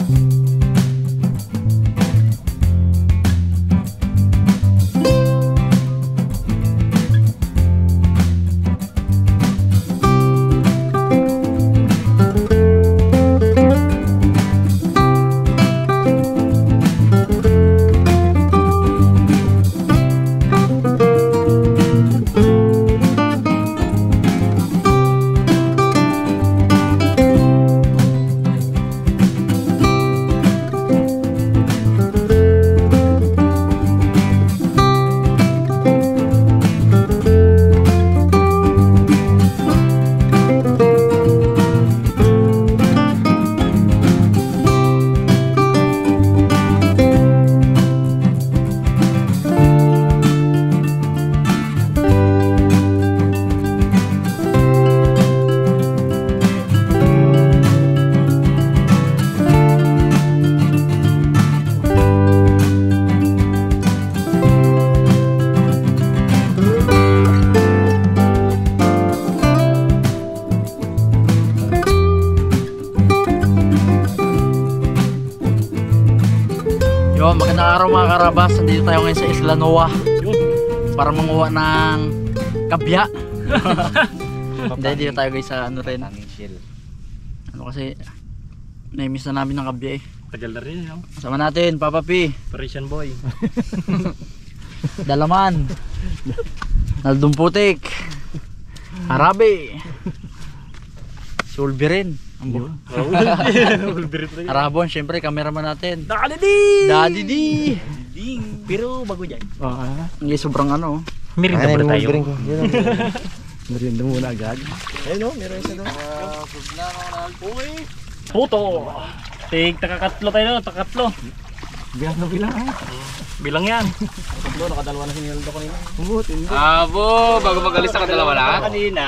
Magandang araw mga karabas, nandito tayo ngayon sa Isla Noah para manguha ng kabya. Hindi, dito tayo guys sa ano rin. Ano kasi, na-miss na namin ng kabya eh. Tagal na rin yun. Sama natin, Papa P, Parisian boy. Dalaman, Naldong Putik, Harabe, Sulbirin, Arabon, syempre cameraman natin. Daddy D. Pero bago dyan. Hindi sobrang ano. Merinda muna tayo. Merinda muna agad. Ayun o, meron isa doon. Puto. Tig, takakatlo tayo, takatlo. Bilang na bilang ah. Bilang yan. Tatlo, nakadalawa na sinildo ko nila. Hindi. Abo, bago mag-alis na kadalawa lang. Kanina.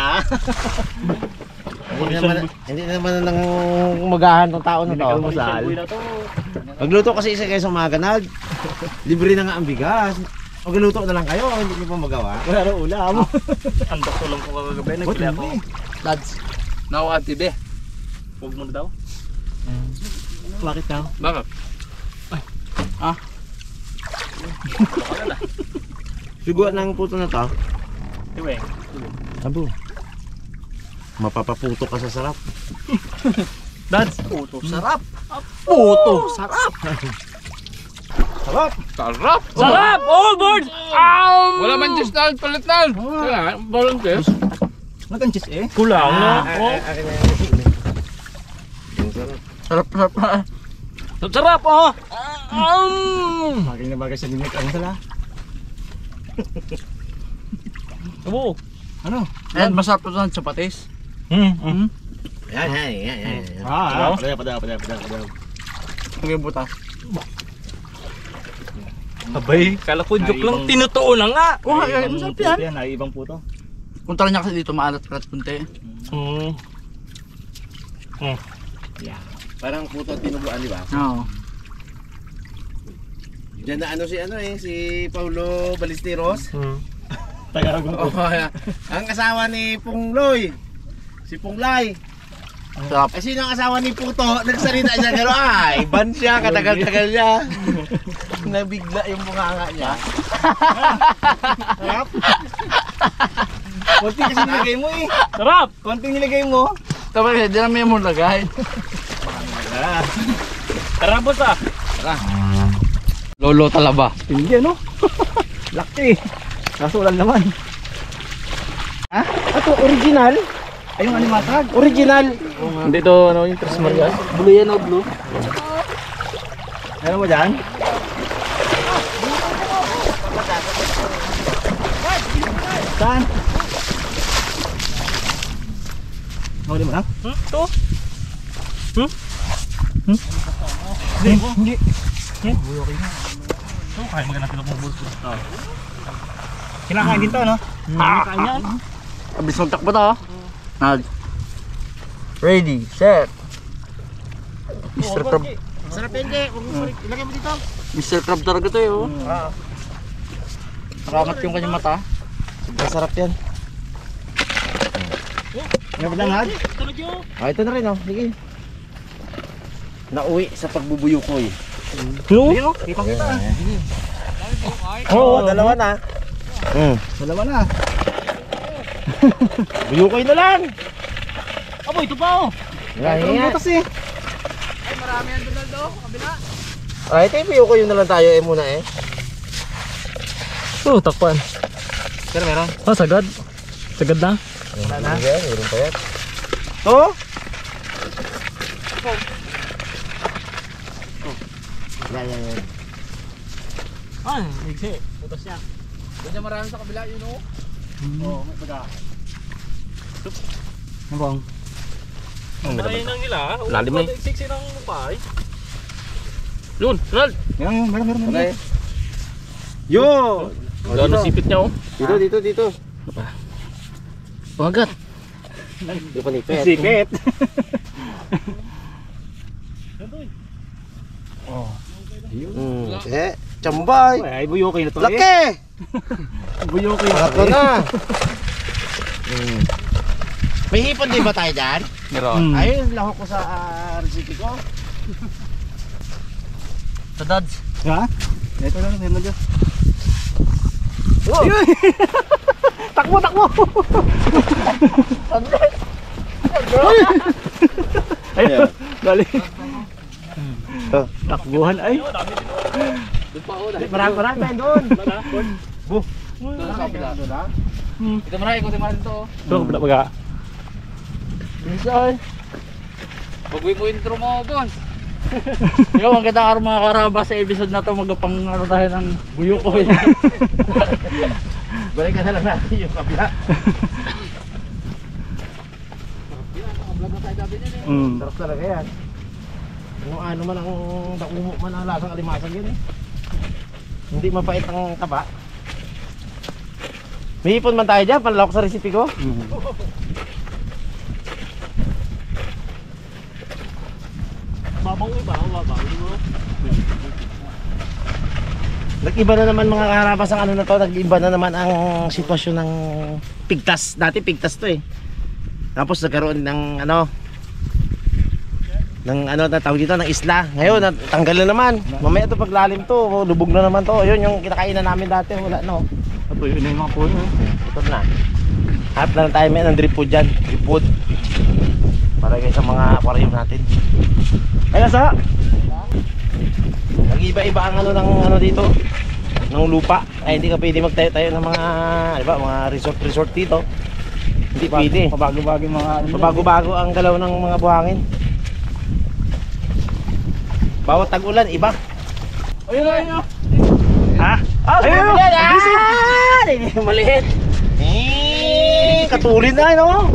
Hindi naman lang umagahan ng tao na to. Parisian boy na to. Magluto kasi isa kayo sa umaga libre na nga ang bigas. Magluto na lang kayo, hindi niyo pa magawa. Wala na ulam. Andok tulong ko kagabi, nagkila ako. Lads, Nakakatibe. Huwag mo na daw. Bakit daw? Bakit? Siguan ng puto na to. Iwe. Abo. Mapapaputo ka sa sarap. Dads, puto. sarap. Puto, sarap. Sarap! Sarap! Sarap! All board! Wala man just na palit na. Kaya, volunteer. Nag-anchis eh. Kulang na. Akin na yan. Sarap, sarap. Sarap, oh! Bagay na bagay sa limit. Ano sala? Abo. Ano? Ayan, masarap ito ng sapatis. Yan. Padaya. Ang butas. Abay, kala ko joke lang, tinutuo na nga. Oh, ay, masarap yan. Ay, ibang puto. Kung tara niya kasi dito maalat ka at punti. Parang puto tinubuan, di ba? Oo. Diyan na si Paulo Ballesteros. Tagaragong Oh, ang asawa ni Pungloy. Si Punglay. Sarap. Eh sino ang asawa ni Puto? Nagsalita siya gano'n. Ay, ban siya, katagal-tagal niya. Nabigla yung bunganga niya. Sarap. Konti kasi nilagay mo eh. Sarap! Konti nilagay mo. Tapos, hindi namin mo lagay. Tara, boss ah! Lolo Talaba. Hindi ano? Laki. Kaso ulan naman. Ha? Ito, original? Ayong animatag. Original. Hindi to, ano yung Tres Marias? Blue yan o blue. Ano mo dyan? Saan? Huli mo na? Ito? Hindi. Ito, kaya maganda sila pong bulso. Kinakain din to, no? Kaya yan. Abis magtakbo to. Nag. Ready, set. Mr. Crab. Sarap yan, Jay. Ilagay mo dito. Mr. Crab talaga to eh. Oh. Nakakat yung kanyang mata. Masarap yan. Ano ba lang, Had? Ah, ito na rin, oh. Sige. nauwi sa pagbubuyukoy. No? Kita-kita. Oo, dalawa na. Dalawa na. Buyukoy na lang. Abo, ito pa oh. Ngayon. eh. Ay, marami yan Donaldo. Kabila. Ay, tayo buyukoy na lang tayo muna eh. Oh, takpan. Pero meron. Oh, sagad. Sagad na. Wala na. Meron pa yan. To? Yan. Ah, igsi. Putas niya. Ganyan marami sa kabila, yun o. Oo, may baga. Ano bang? Ay nang nila. Lalim na eh. Siksi ng bahay. Yun, Ronald. Meron. Okay. Yo! Gano'n sipit niya oh. Dito. Pagagat. Di pa nipet. Sikit. Chambay. Ay, buyukoy na to Laki! Buyukoy Pangatlo na. May hipon din ba tayo dyan? Meron. Ayun, lahok ko sa recipe ko. Sa dads. Ha? Ito lang, meron na dyan. Oh! Takbo! Ayun, galing. Takbuhan ay. Marami tayo doon. Doon sa kabila. Ito marami, ikutin mo rin ito. Ito, kabila baga. Minsan. Pag-uwi mo intro mo, boss. Ikaw, ang kita araw mga karaba sa episode na to. Magapang ano tayo ng buyukoy. Balikan na lang natin yung kabila. Sarap talaga yan. Ano man ang dakumo man ang lasang alimasag yun eh. Hindi mapait ang taba. May hipon man tayo dyan, panlawak sa recipe ko. Babaw iba, babaw. Nag-iba na naman mga kaharabas ang ano na to. Nag-iba na naman ang sitwasyon ng pigtas. Dati pigtas to eh. Tapos nagkaroon ng ano na tawag dito, ng isla. Ngayon tanggal na naman. Mamaya to paglalim to, lubog na naman to. Yun yung kinakainan namin dati, wala no. Ito yun na yung mga puno. Ito na. Hanap na lang tayo may ng drip food dyan. Drip food. Para kayo sa mga aquarium natin. Kaya sa nag-iba-iba ang ano ng ano dito ng lupa. Ay hindi ka pwede magtayo-tayo ng mga, di ba, mga resort dito. Hindi pwede. Pabago-bago yung mga ano. Pabago-bago ang galaw ng mga buhangin. Bawat tag-ulan, iba. Ayun. Ha? Ayun! Maliit. Katulin na, no?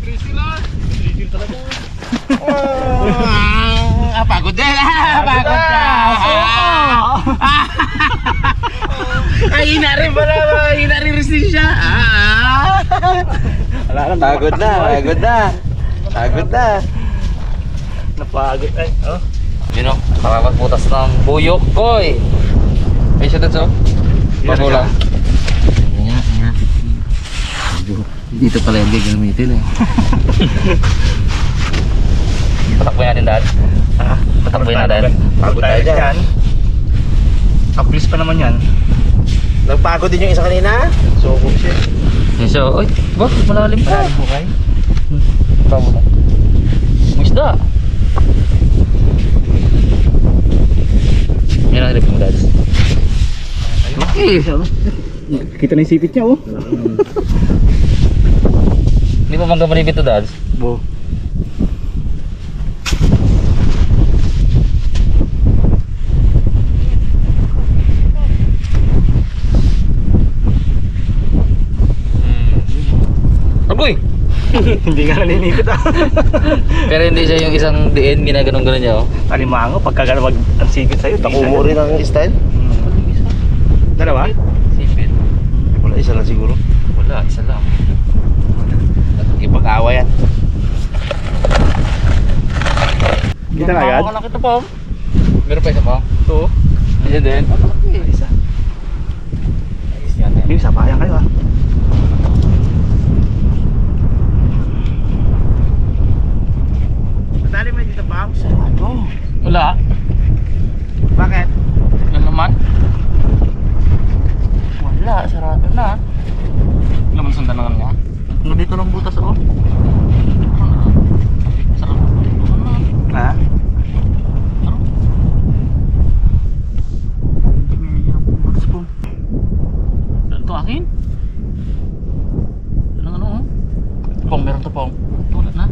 Pagod din. Pagod na. Ay, inarin pala. Inarin resist siya. Pagod na. Napagod ay. Oh. Yun o, karabas butas ng buyok koy. Ay, siya doon so. Bago lang. Nga. Dito pala yung gagamitin eh. Patakboy natin dad. Patakboy natin. Pagod tayo dyan. Kaplis pa naman yan. Nagpagod din yung isa kanina. Sugod siya. Yun so, oy, ba? Malalim pa. Bukay. Bago lang. Musda. Yan ang rip mo dad. Okay. Kita na yung sipit niya oh. Hindi pa bang gamaribit to dad? Bo. Agoy! Hindi nga naninipit ah. Pero hindi siya yung isang diin, ginaganon-ganon niya oh. Alimango, pagka wag ang sigit sa'yo. Takumo rin ang style. Dalawa? Sipit. Wala, isa lang siguro. Wala, isa lang. Ipag-awa yan. Kita na agad? Nakita pa oh. Meron pa isa pa? Oo. Isa din. Isa. Yung sabayan kayo ah. Madali mo dito ba? Ano? Wala. Bakit? Yan naman. Wala, sarado na. Laman sundan lang niya. Nandito lang butas oh. Sarap. Ha? Butas po. Ano to akin? Ano oh? Pong, meron to pong. Wala na.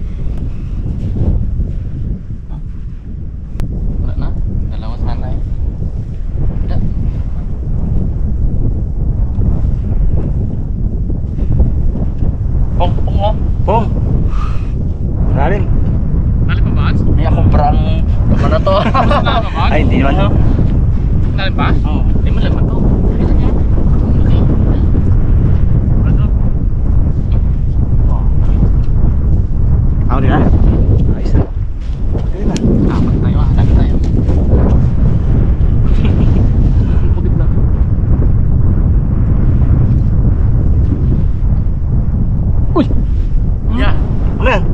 Wala na. Dalawa sana eh. Wala. Pong, pong oh. Pong! Lalim. Nalim pa ba? May akong brang naman na to. Nalim pa ba? Ay, hindi naman. Nalim pa? Oo. Hindi mo laman to. Okay. Ano? Ako din ha? Ayos na. Okay na. Apat tayo ah. Lagi tayo. Bukit na. Uy! Yeah. Ano yan?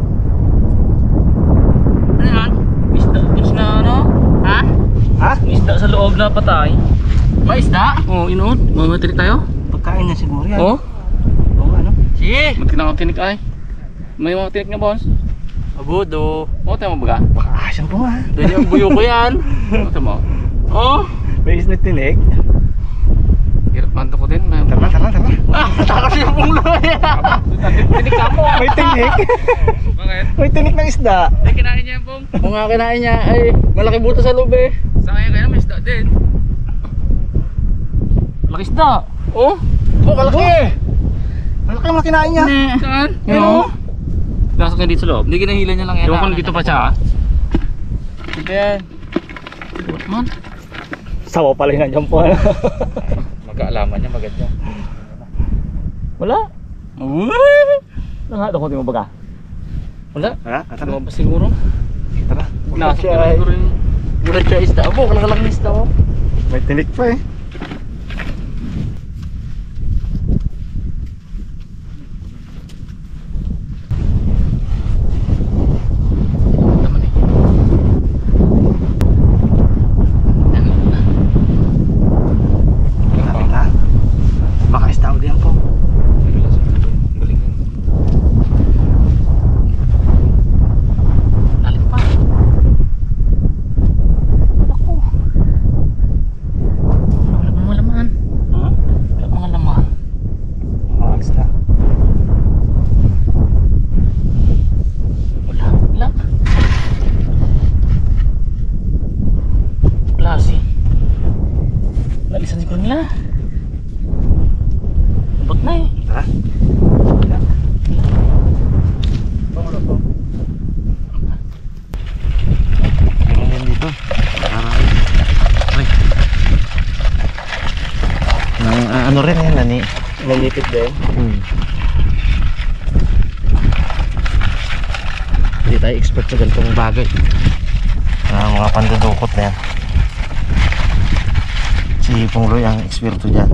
Ano yan? Isda. Isda ano? Ha? Ha? Isda sa loob na patay. May isda? Oo, inood. Mamatrik tayo. Pagkain na siguro yan. Oo. Oo, ano? Si. Magtinang tinik ay. May mga tinik na boss. Abudo. Oo, tayo mo baga? Baka asan po nga. Doon yung buyo ko yan. Oo, tayo mo. Oh. May isna tinik. Hirap manto ko din. May Tara, tara, tara. Ah, takas yung pungloy. tinik ka mo. May tinik. Bakit? May tinik ng isda. Ay, kinain niya yung pong. Kung nga kinain niya, ay malaki butas sa loob eh. Sa kanya kaya may isda din. Malaki isda. Oh. Oh, kalaki. Malaki ang kinain niya. Saan? Yun oh. Pasok niya dito sa loob. Hindi kinahila niya lang yan. Ewan ko dito pa siya ah. Ito yan. What man? Sawa pala yung nandiyan po. Mag-aalaman niya maganda. Wala. Uy. Nangat ako, di mo baga? Wala. Ha? Tara. Lumabas siguro. Tara. Pinasok siya niya ay- siguro yung... Bulat siya isda. Abo, kalakalang isda oh. May tinik pa eh. Naman eh. Lapit ha. Baka isda ulit yan po. Lalim pa. Ako. Wala mga laman. Ha? Wala mga laman. Mga isda. Wala. Wala. Klase. Nalisan siguro nila. Abot na eh. Tara. Meron din dito. Parang nang ano rin yan, nanipit din. Hindi tayo expert sa ganitong bagay. Mga pandudukot na yan. Si Pungloy ang eksperto dyan.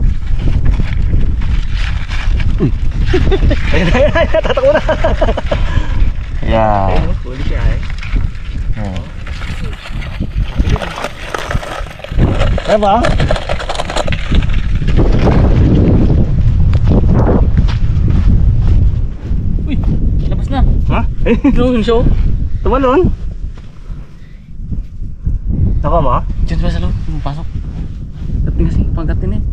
Uy! Ayun, tatakbo na! Yeah. Huli siya eh. Ano ba? Uy! Labas na. Ha? Gawin siya oh. Tumalon? Naka mo? Diyan ba sa loob? Pasok. Dating kasi pagdating eh.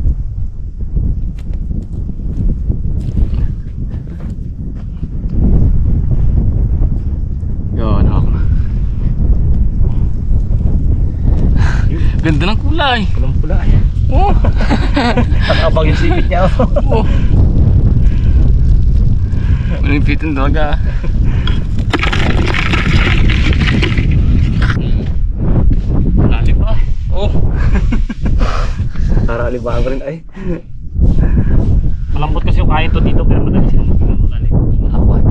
Yun, ako na. Ganda ng kulay. Pulang pula eh. Oh. Nakabang yung sipit niya. Oh. Manipitin talaga. Lalim pa. Oh. Para alibahan ko rin ay. Malambot kasi yung kain to dito pero madali silang maglalim. Malawan.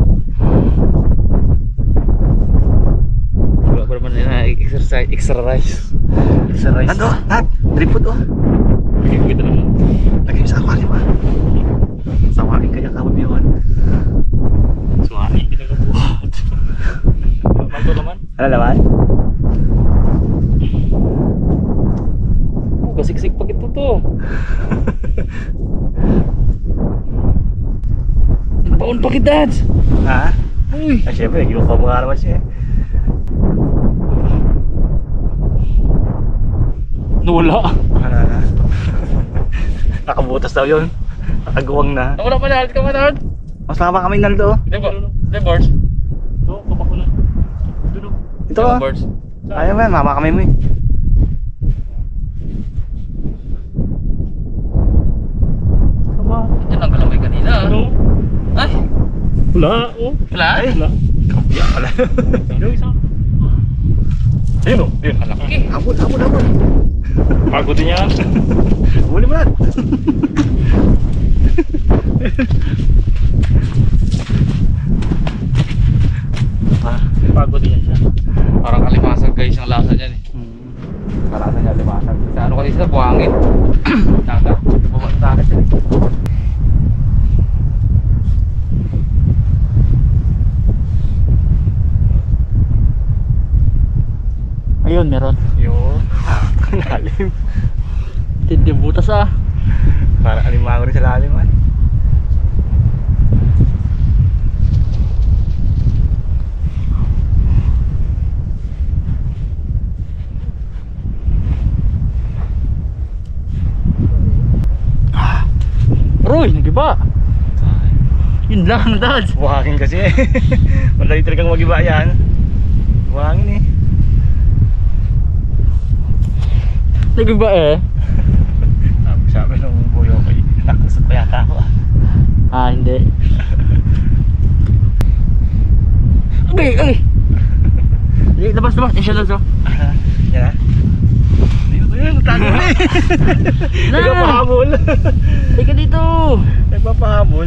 Wala pa naman na exercise. Exercise. Ano? Nat? Dripod oh. Kita naman. Lagay mo sa aquarium ah. Sawain kaya kawag yun. Suwani, pinagabuhat. Manto naman. Ano naman? Bakit dads? Ha? Uy. Ay, syempre, ginuha mo nga naman siya. Nawala. Wala na. Nakabutas daw yun. Nakaguwang na. Nawala pa na. Ka man. Mas lama kami naldo. Diba? Birds? Oo, kabak ko na. Dunog. Ito ah. Birds. Ayaw man, mama kami mo eh. Ito lang kalamay kanina. Ano? Ay, Wala. Oh. wala. Wala. Kapya pala. Yung isa. Ayun o. Ayun. Malaki. Habol, habol, habol. Pagod din yan. Huli mo na. Pagod din yan siya. Parang alimasag guys ang lasa niyan eh. Kalasa niya alimasag. Sa ano kanina sa buhangin. Dagat. Bumalik sa akin siya. Ayun, meron. Yun. Lalim. Tindi butas ah. Parang alimango rin sa lalim ah. Roy, nagiba. Yun lang, dads. Buhangin kasi eh. Madali talagang magiba yan. Buhangin eh. Nagiba eh. Sabi ng buyo ko, nakasot pa yata ako ah. Ah, hindi. Okay, okay. Labas, labas. Yan siya, dads oh. Yan ah. Ayun, nagtago na eh. Nagpapahabol. Teka dito. Nagpapahabol.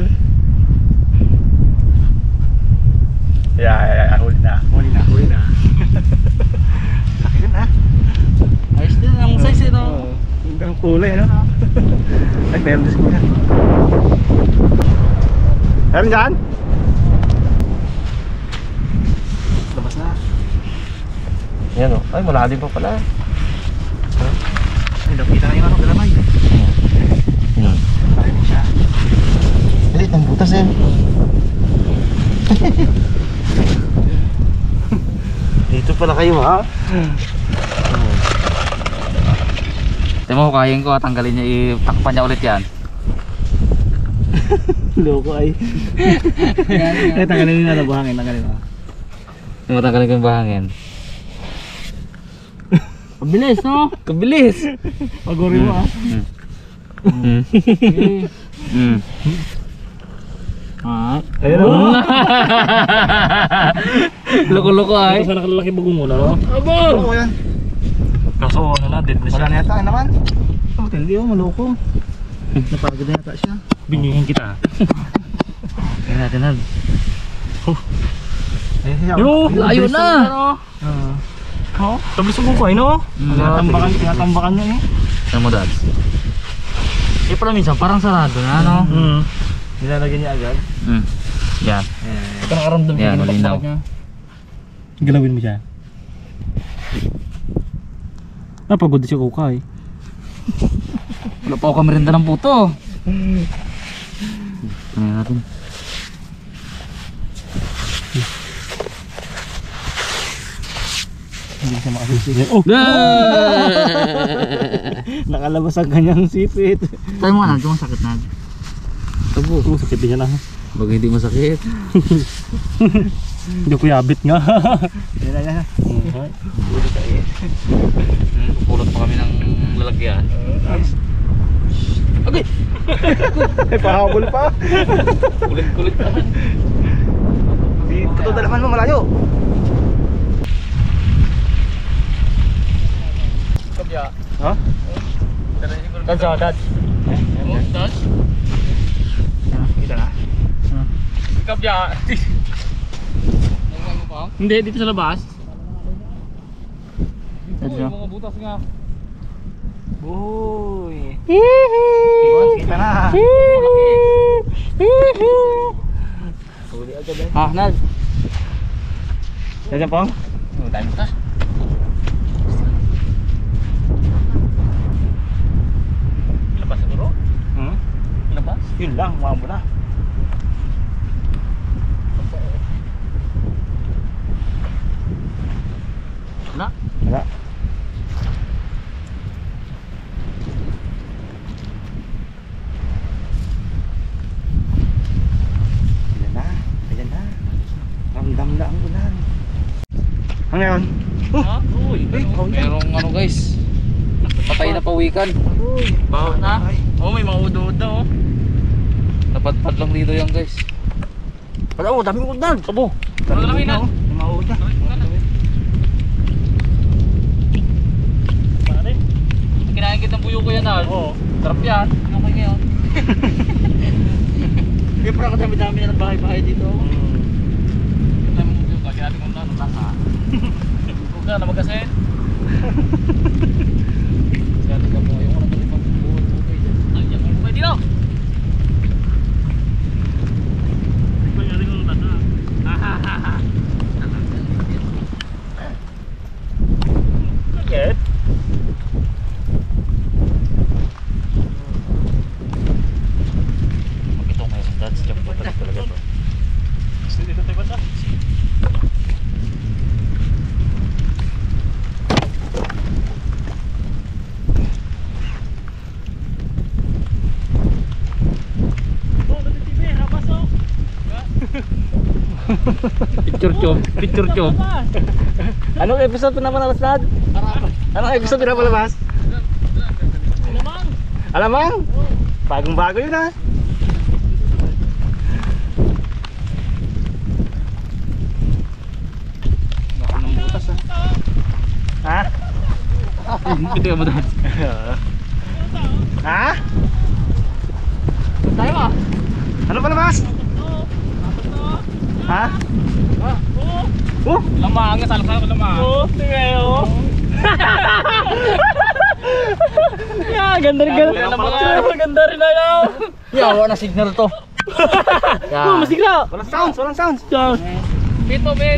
Yeah, huli na. Huli na, huli na. Laki din ah. Ayos din ang size eh, no? Ang kulay ano. Ay, meron din siguro. Meron dyan? Labas na. Yan o. Ay, malalim pa pala. Ay, nakita na yung ano, galamay. Malalim siya. Galit ng butas eh. Dito pala kayo ha. Tingnan mo, hukayin ko. Tanggalin niya, itakpan niya ulit yan. Loko ay. Ay, tanggalin nyo na buhangin. Tanggalin mo. Tingnan mo, tanggalin ko yung bahangin. Kabilis, no? Kabilis! Paguri mo ah. Ah. Ayun o. Loko-loko ay. Ito sana kalalaki bagong muna, no? Oo yan. Kaso ano na, dead na siya. Wala na yata ay naman. Oh, hindi oh, maloko. Napagod na yata siya. Bingihin kita. Tingnan natin na. Ayun siya. Yo! Layo na! Oh, tablis ang kukay, no? Tinatambakan niya eh. Tingnan mo, dads. Eh, pala minsan, parang sarado na, no? Nilalagyan niya agad. Yan. Ito nakaramdam Yan, malinaw. niya. Galawin mo siya. Napagod siya kukay. Wala pa ako kamerenda ng puto. Tingnan natin. Hindi siya makasisip. Oh! Nakalabas ang kanyang sipit. Tayo mo nga, nagdung sakit na. Tabo. Oh, sakit din yan ah. Baga hindi masakit. Hindi ko yabit nga. Yan na. Pulot pa kami ng lalagyan. Okay. Ay, pahabol pa. Kulit-kulit naman. Ito dalaman mo malayo. Kabya. Ha? Dad sa dad. Dads? Kita na. Kabya. Ano mo pa? Hindi, dito sa labas. Dads oh. Mga butas nga. Uy. Kita na. Huli agad eh. Ah, Nad. Diyan pong. Oh, dahil butas. Labas siguro? Labas? Yun lang, mga muna. Wala. Wala. Ayan na. Ayan na. Ramdam na ang ulan. Ano yun? Ha? Uy. Merong ano guys, patay na pawikan. Baho na. Oh, may mga udo-udo. Oh. Napadpad lang dito yan guys. Wala oh, daming ulan. Abo. Ano lang yun, ah? May mga ulan. Pare. Kinain kitang buyo ko yan ah. Oo. Sarap yan. Ano kayo ngayon? Kaya parang kadami-dami na ng bahay-bahay dito. Alam mo buyo ka, kinain ko na ano tasa. Huwag na magasin. Kinain ka mo, ayaw ko na talipang buo. Ay, yan mo pwede daw. Pagkali kong bata. Hahaha. Bakit? Ito ngayon, that's job po talaga to. Dito tayo bata. Oh, dati TV, habas oh. Picture tube. Anong episode pinapalabas lahat? Anong episode pinapalabas? Alamang. Alamang? Bagong bago yun ha. Baka ng butas ha. Ha? Pwede ka mo doon. Ha? Tayo ah. Ano palabas? Ha? Oh? Lamang, salam-salam ko lamang. Oo, tingay oh. Yeah, ganda rin Ganda rin na yun. Yawa na signal to. Yan. Masigla. Walang sounds, walang sounds. Bit mo, bit.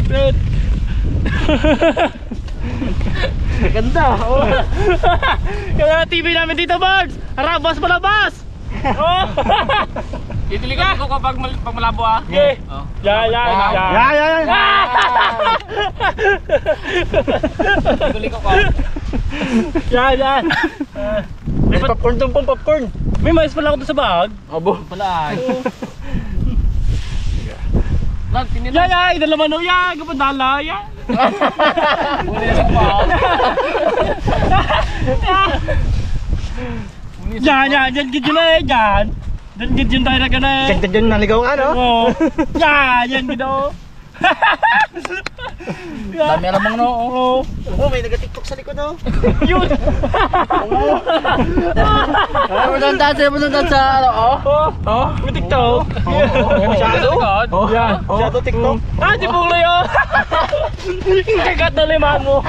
Ganda. Oh. Kaya TV namin dito, Bards. Harabas palabas. Oh. Itiligan ko kapag malabo ah. Okay. Yan. Yeah. Itiligan ko. Yan. May popcorn doon pong popcorn. May mais pala ako doon sa bag. Abo. Pala ay. Ya, ito naman o ya, kapadala ya. Yan, dyan gid yun eh, dyan. Dyan gid yun tayo na ka na eh. Dyan naligaw ka no? Oo. Yan gid o. Dami alamang no. Oo. Oh, may nag-tiktok sa likod oh. Yun. Punta sa ano oh. Oh, may TikTok. Masyado? Oh, yan. Masyado TikTok. Ah, di pungloy oh. Kagat na liman mo.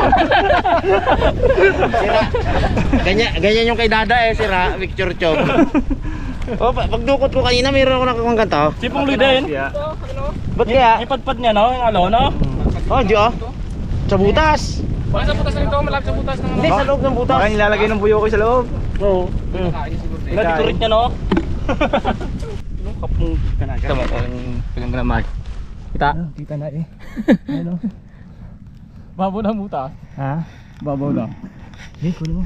Sira. Ganyan yung kay Dada eh, sira. Picture chop. Oh, pagdukot ko kanina, mayroon ako nakakang ganito. Si pungloy din. Ba't kaya? Ipadpad niya no, yung alo no? Oh, di oh. Sa butas. Wala sa butas nito, malapit sa butas ng Hindi, sa loob ng butas. Baka nilalagay ng buyo ko sa loob. Oo. Nag-decorate niya no? Ano kapung kanaga? Tama ko yung gramag. Kita. Kita na eh. Ano? Babaw na butas. Ha? Babaw na. Eh, kunin mo.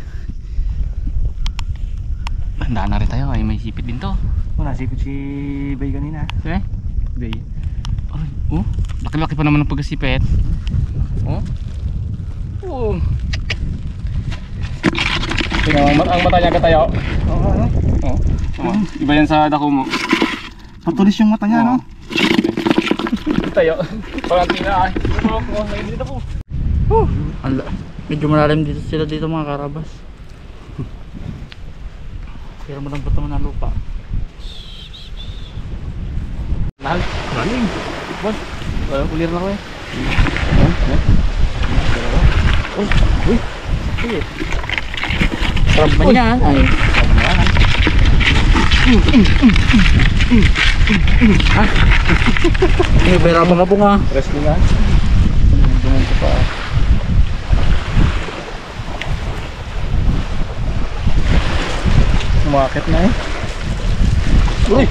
Handa na rin tayo, ay may sipit din to. Oh, nasipit si Bay kanina. Okay? Bay. Ay, oh, laki-laki pa naman ng pagkasipit. Oh. Oh. Tingnan mo, ang mata niya katayo. Oo, ano? Oh. Oh. Iba yan sa dako mo. Patulis yung mata niya, no? Tayo. Parang tina ay. Oh, dito po. Medyo malalim dito sila dito mga karabas. Pero malambot naman ang lupa. Mahal. Maling. Boss, walang kulir na ko eh. Sarap ba niya? Ay. Ay, pera pa nga po nga. Rest nila. Duman ko pa. Umakit na eh. Uy!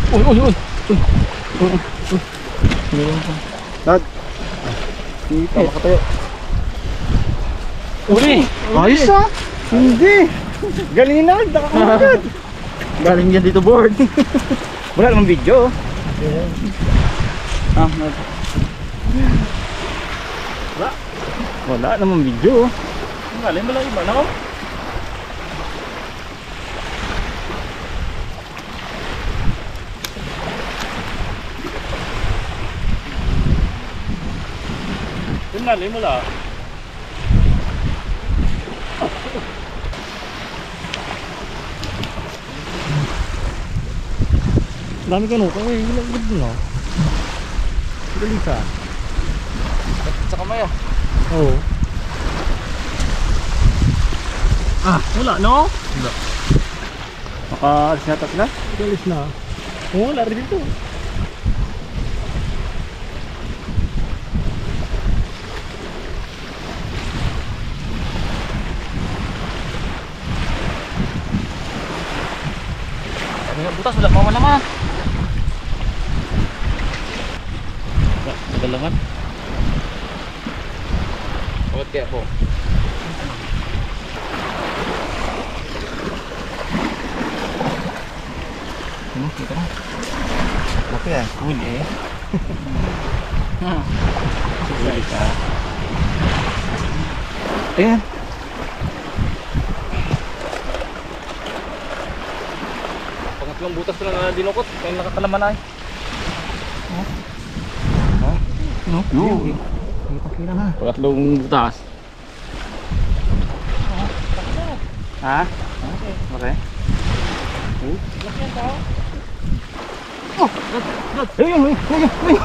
Dad. Dito, makatayo. Uli! Ayos ah! Hindi! Galing na, nakakamagad! Galing yan dito board. Wala namang video. Ah, Wala namang video. Galing mo lang iba na ko. Galing mo lang. Dami ka nuka eh. Ilang gud no. Dali ka. Sa kamay ah. Oo. Wala no? Maka-alis na tatla? Galis na. Wala rin dito. Butas udah mau mana mah? Nagalaman. Oke po. Kita na. Laki ah. Huli eh. Huli ka. Ayan. Pangatlong butas ko lang na dinukot. Kaya nakatalaman ay. No? Yun. Kita na. Pangatlong butas. Ha? Okay. Ayun, ayun, ayun.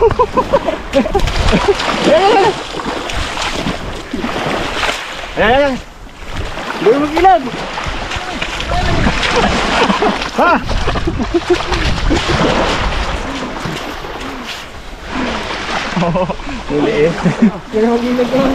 Ayan. Doon mag-ilag. Ha? Huli eh. Doon mag-ilag ko.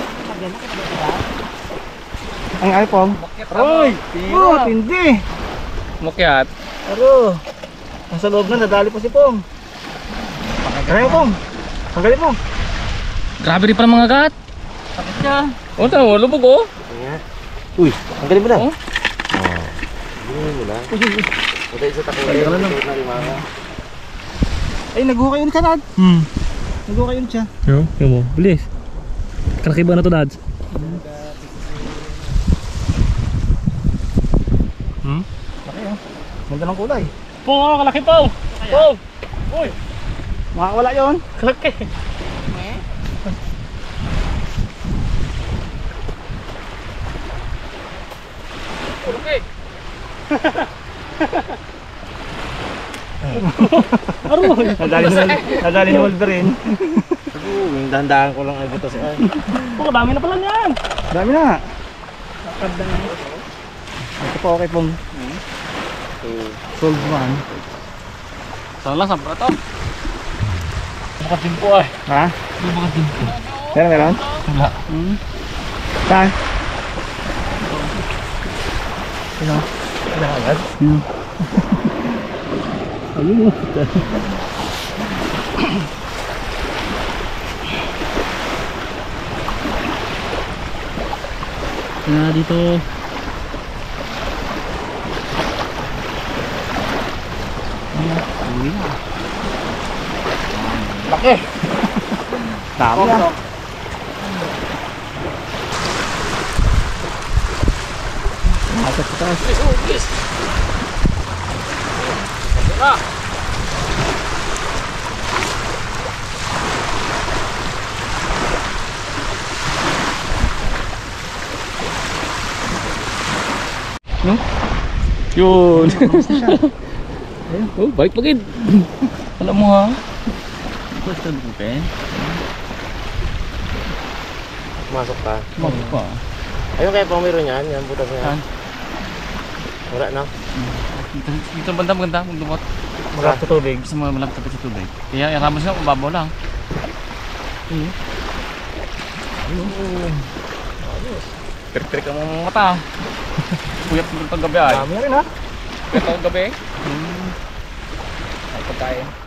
Ang iPhone. Oy! Oh, tindi. Mukyat. Aro. Nasa loob na, nadali pa si Pong. Kaya Pong. Tanggalin mo. Grabe rin pa mga gat. sakit siya. Oh, tama, lubog oh. Uy, tanggalin mo na. Oh. Tanggalin mo na. Wala isa takulay. Ay, naghuka yun ka, Nad. Naghuka yun siya. Yo mo, bilis. Kalaki ba na to, Dads? Laki oh. Ganda ng kulay. Pong, kalaki po. Pong. Uy, Makakawala yun. kalaki. Okay. Nadali ni Wolverine. Yung dahan-dahan ko lang ay butas ay. Pong, dami na pala niyan. Dami na. Ito po okay Pong. Sold one. Saan lang, sabra to? Bukas din po ay. Ha? Bukas din po. Meron? Wala. Saan? Ano? Ano agad? Ayun mo. Na dito. Laki! Tama na. Masok sa taas. Yun. Oh, balik pagid. Alam mo ha. Basta bupen. Masok pa. Mabuk pa. Ayun kaya pang meron yan. Yan butas na yan. Wala na. Dito banda maganda, magdumot. Marap sa tubig. Gusto mo malapit sa tubig. Kaya yung ramos na, mababaw lang. Trik-trik ang mga mata. Puyat mo pag gabi ay. Dami na rin ha. Puyat ang gabi. Ay pagkain.